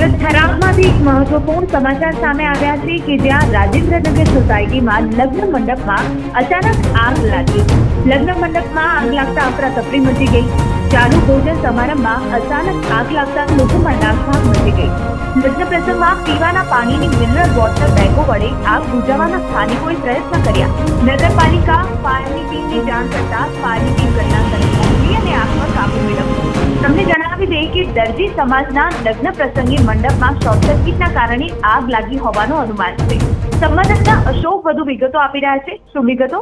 થરાદમાંથી એક મહત્વપૂર્ણ સમાચાર સામે આવ્યા છે કે જ્યાં રાજેન્દ્રનગર સોસાયટીમાં લગ્ન મંડપમાં અચાનક આગ લાગી। લગ્ન મંડપમાં આગ લાગતા અફરાતફરી મચી ગઈ। ચાલુ ભોજન સમારંભમાં અચાનક આગ લાગતા લોકોમાં નાસભાગ મચી ગઈ। લગ્ન પ્રસંગમાં પીવાના પાણીની મિનરલ વોટર બેગો વડે આગ બુઝાવવાના સ્થાનિકોએ પ્રયત્ન કર્યા। નગરપાલિકા ફાયરની ટીમને જાણ કરતા ફાયરની ટીમ ઘટનાસ્થળે પહોંચી અને આગ પર કાબુ મેળવ્યો। તમને જણાવી દઈએ કે દરજી સમાજના લગ્ન પ્રસંગે મંડપમાં શોર્ટ સર્કિટના કારણે આગ લાગી હોવાનું અનુમાન છે। સંવાદદાતા અશોક વધુ વિગતો આપી રહ્યા છે। શું વિગતો?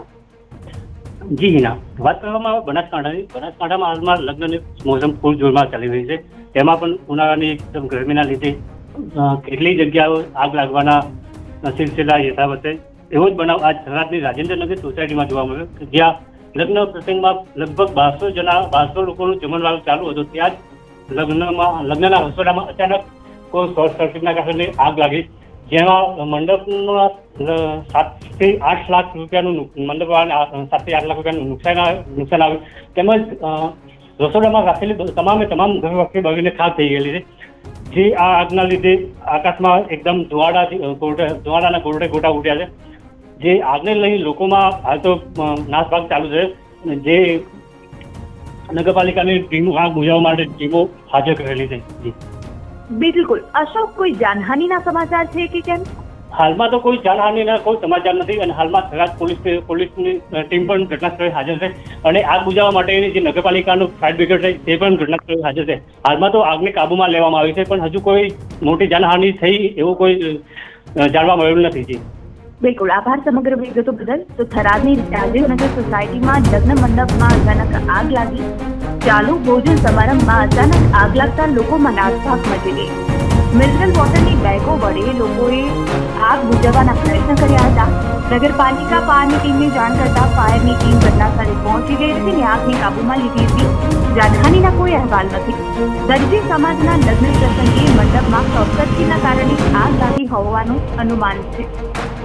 જી હિના, વાત કરવામાં આવે બનાસકાંઠામાં હાલમાં લગ્નની મોસમ ફૂલ જોરમાં ચાલી રહી છે। તેમાં પણ ઉનાળાની એકદમ ગરમીના લીધે કેટલી જગ્યાઓ આગ લાગવાના સિલસિલા યથાવત છે। એવો જ બનાવ આજ થરાદની રાજેન્દ્રનગર સોસાયટીમાં જોવા મળ્યો, જ્યાં લગ્ન પ્રસંગમાં લગભગ 1200 લોકોનું જમણવાર ચાલુ હતું। ત્યાં જ લગ્નના રસોડામાં અચાનક કોઈ શોર્ટ સર્કિટના કારણે આગ લાગી, જેમાં મંડપમાં 7 થી 8 લાખ રૂપિયાનું મંડપવાળાને 7 થી 8 લાખ રૂપિયાનું નુકસાન આવ્યું। તેમજ રસોડામાં રાખેલી તમામ ઘર વખતે બળીને ખાક થઈ ગયેલી છે। જે આ આગના લીધે આકાશમાં એકદમ ધુવાડાના ગોટા ઉઠ્યા છે। જે આગને લઈ લોકોમાં હાલ તો નાસભાગ ચાલુ છે। જે નગરપાલિકાની ટીમો આગ બુઝાવવા માટે ટીમો હાજર કરેલી છે। બિલકુલ અશોક, કોઈ જાનહાનિના સમાચાર છે કે કેમ? હાલમાં તો કોઈ જાનહાનિના કોઈ સમાચાર નથી અને હાલમાં થરાદ પોલીસની ટીમ પણ ઘટનાસ્થળે હાજર છે અને આગ બુઝાવવા માટેની જે નગરપાલિકાનું ફાયર બ્રિગેડ છે તે પણ ઘટનાસ્થળે હાજર છે। હાલમાં તો આગને કાબૂમાં લેવામાં આવી છે, પણ હજુ કોઈ મોટી જાનહાનિ થઈ એવું કોઈ જાણવા મળેલું નથી। બિલકુલ, આભાર સમગ્ર વિગતો બદલ। તો થરાદની રાજેન્દ્રનગર સોસાયટીમાં લગ્ન મંડપમાં અચાનક આગ લાગી। ચાલુ ભોજન સમારંભમાં અચાનક આગ લાગતા લોકોમાં નાસભાગ મચી ગઈ। મિનરલ વોટરની બેગો વડે લોકોએ આગ બુઝાવવાના પ્રયત્ન કર્યા હતા। નગરપાલિકા ફાયરની ટીમને જાણ કરતા ફાયરની ટીમ ઘટનાસ્થળે પહોંચી ગઈ હતી અને આગને કાબૂમાં લીધી હતી। જાનહાનિના કોઈ અહેવાલ નથી। દરજી સમાજના લગ્ન પ્રસંગે મંડપમાં શોર્ટ સર્કિટના કારણે આગ લાગી હોવાનું અનુમાન છે।